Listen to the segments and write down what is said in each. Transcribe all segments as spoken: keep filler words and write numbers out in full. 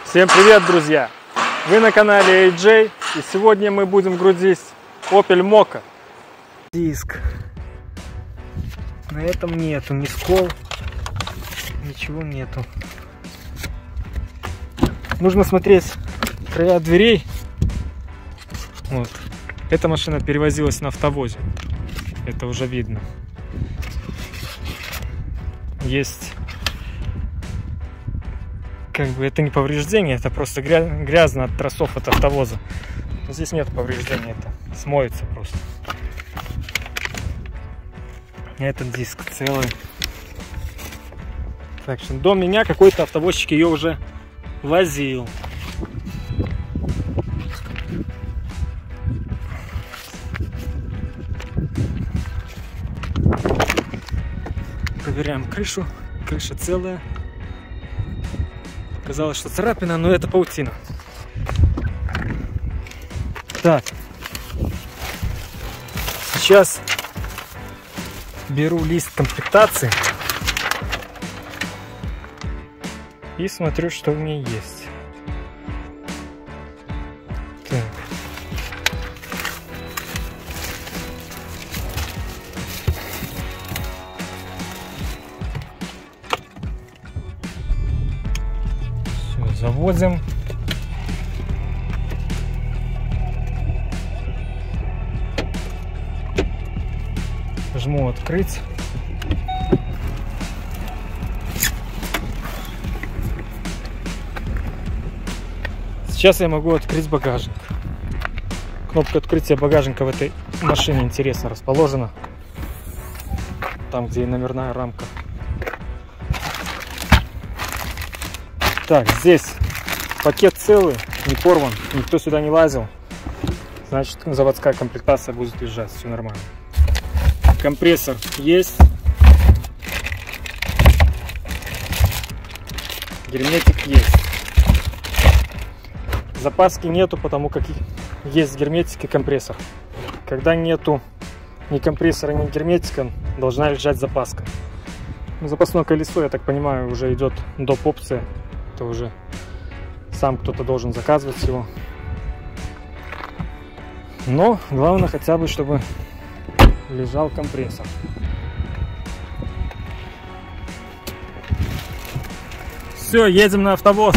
Всем привет, друзья! Вы на канале эй джей, и сегодня мы будем грузить Opel Mokka. Диск. На этом нету ни скол, ничего нету. Нужно смотреть края дверей. Вот. Эта машина перевозилась на автовозе. Это уже видно. Есть... Как бы это не повреждение, это просто грязно от тросов от автовоза. Но здесь нет повреждения, это смоется просто. Этот диск целый. Так что до меня какой-то автовозчик ее уже возил. Проверяем крышу. Крыша целая. Казалось, что царапина, но это паутина. Так. Сейчас беру лист комплектации и смотрю, что в ней есть. Так. Заводим. Жму открыть. Сейчас я могу открыть багажник. Кнопка открытия багажника в этой машине интересно расположена. Там, где и номерная рамка. Так, здесь пакет целый, не порван, никто сюда не лазил. Значит, заводская комплектация будет лежать, все нормально. Компрессор есть. Герметик есть. Запаски нету, потому как есть герметик и компрессор. Когда нету ни компрессора, ни герметика, должна лежать запаска. Запасное колесо, я так понимаю, уже идет доп. Опция. Это уже сам кто-то должен заказывать его. Но главное хотя бы, чтобы лежал компрессор. Все, едем на автовоз.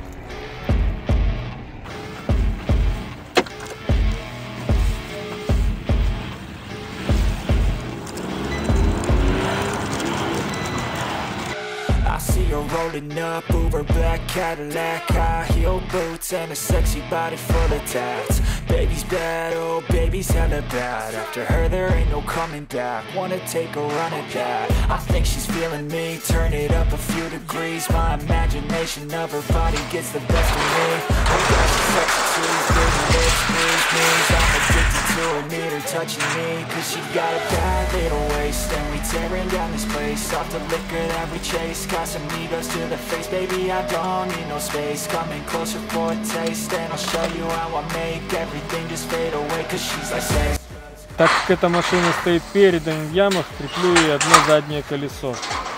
Rolling up, Uber black Cadillac, high heel boots and a sexy body full of tats. Baby's bad, oh baby's hella bad. After her there ain't no coming back. Wanna take a run at that. I think she's feeling me. Turn it up a few degrees. My imagination of her body gets the best of me. Oh yeah, she's sexy too. Big lips, knees, knees. I'm addicted to her, need her touching me. Cause she got a bad little waist. And we tearing down this place. Off the liquor that we chase. Got some egos to the face, baby, I don't need no space. Coming closer for a taste, and I'll show you how I make everything just fade away, cause she's like say. Так как эта машина стоит передом в ямах, креплю ей одно заднее колесо.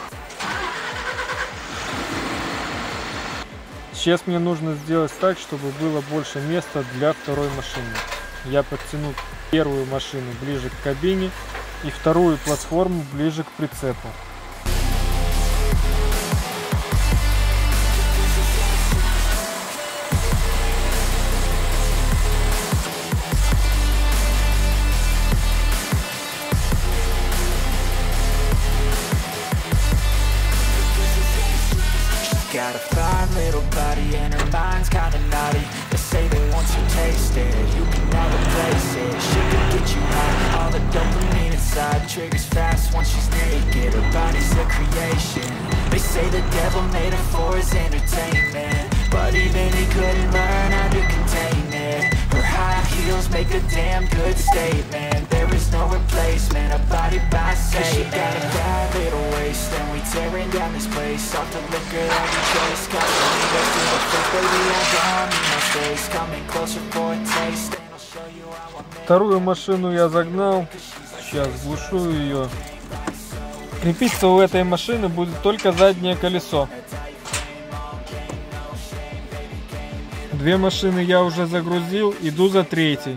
Сейчас мне нужно сделать так, чтобы было больше места для второй машины. Я подтяну первую машину ближе к кабине и вторую платформу ближе к прицепу. Got a fine little body and her mind's kinda naughty. They say that once you taste it, you can never replace it. She can get you high, all the dopamine inside. Triggers fast once she's naked, her body's a creation. They say the devil made her for his entertainment, but even he couldn't learn how to contain it. Her high heels make a damn good statement. There is no replacement, a body by Satan. Cause she got a bad little waist, and we tearing down this place. Off the liquor that we chase. Got the lead to the face, baby, I don't need no space. Coming closer for a taste, and I'll show you how I make. Вторую машину я загнал. Сейчас глушу ее. Крепиться у этой машины будет только заднее колесо. Две машины я уже загрузил, иду за третьей.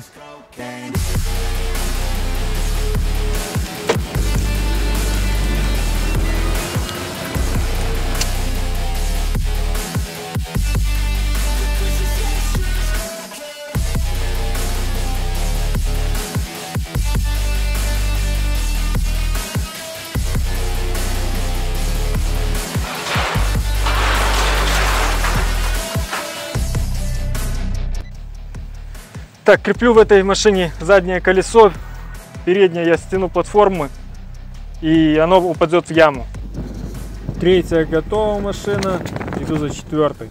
Так, креплю в этой машине заднее колесо, переднее я стяну платформы, и оно упадет в яму. Третья готова машина, иду за четвертой.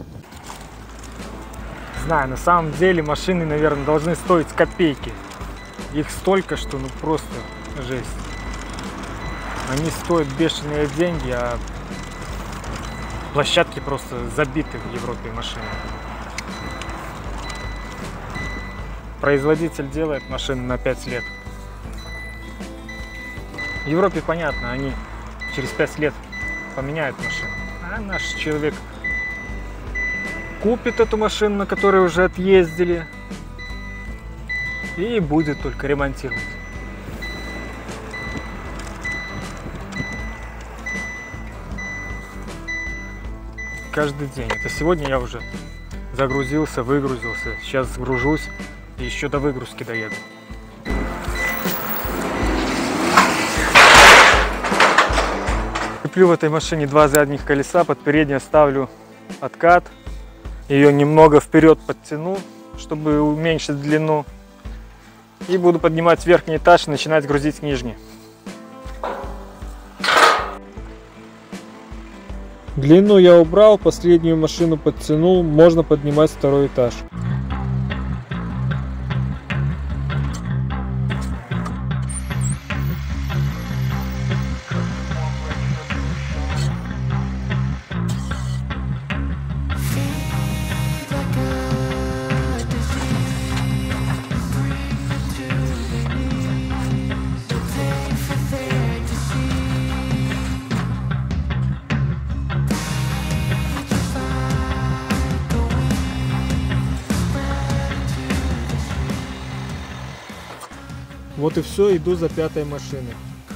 Знаю, на самом деле машины, наверное, должны стоить копейки. Их столько, что ну просто жесть. Они стоят бешеные деньги, а площадки просто забиты в Европе машинами. Производитель делает машины на пять лет. В Европе понятно, они через пять лет поменяют машину. А наш человек купит эту машину, на которой уже отъездили, и будет только ремонтировать. Каждый день. Это сегодня я уже загрузился, выгрузился. Сейчас сгружусь. И еще до выгрузки доеду. Куплю в этой машине два задних колеса, под переднее ставлю откат. Ее немного вперед подтяну, чтобы уменьшить длину. И буду поднимать верхний этаж и начинать грузить нижний. Длину я убрал, последнюю машину подтянул, можно поднимать второй этаж. Вот и все, иду за пятой машиной.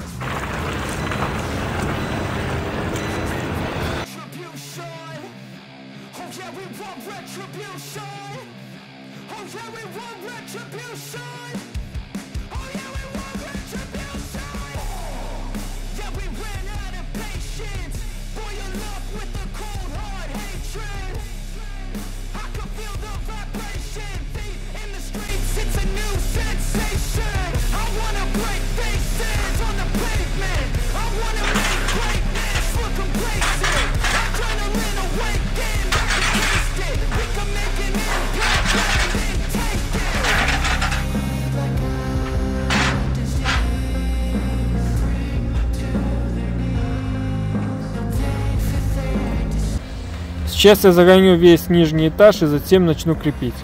Сейчас я загоню весь нижний этаж и затем начну крепить.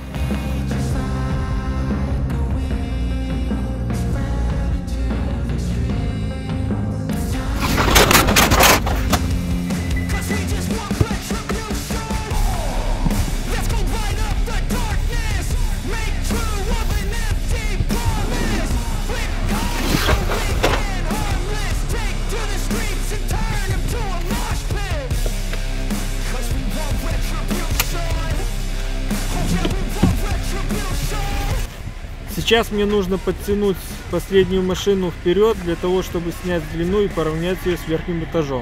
Сейчас мне нужно подтянуть последнюю машину вперед, для того, чтобы снять длину и поравнять ее с верхним этажом.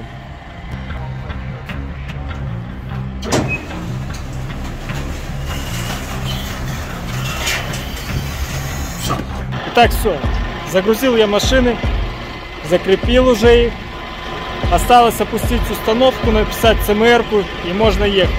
Итак, все. Загрузил я машины, закрепил уже их. Осталось опустить установку, написать цэ эм эрку и можно ехать.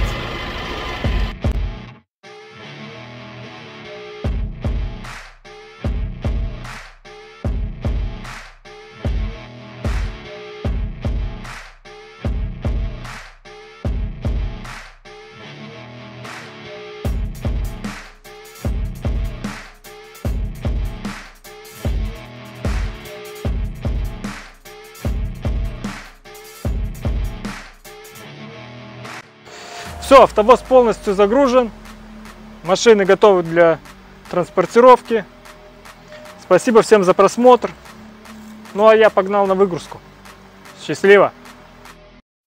Все, автобус полностью загружен. Машины готовы для транспортировки. Спасибо всем за просмотр. Ну а я погнал на выгрузку. Счастливо!